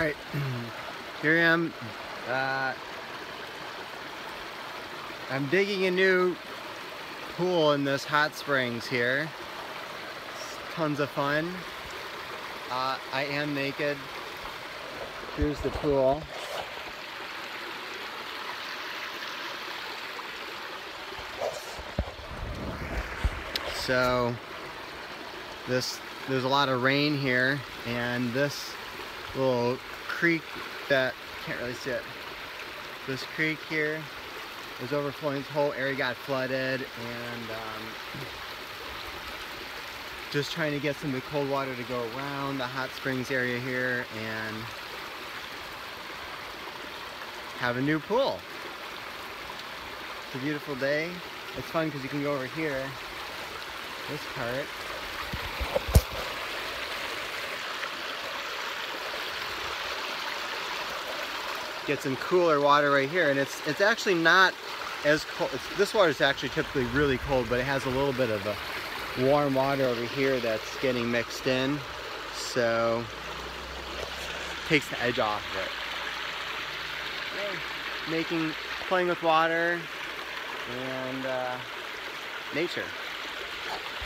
Alright, here I am. I'm digging a new pool in this hot springs here. It's tons of fun. I am naked. Here's the pool. So there's a lot of rain here, and this little creek that can't really see it. This creek here is overflowing. This whole area got flooded, and just trying to get some of the cold water to go around the hot springs area here and have a new pool. It's a beautiful day. It's fun because you can go over here, this part. Get some cooler water right here, and it's actually not as cold. This water is actually typically really cold, but it has a little bit of a warm water over here that's getting mixed in, so it takes the edge off of it. Playing with water and nature.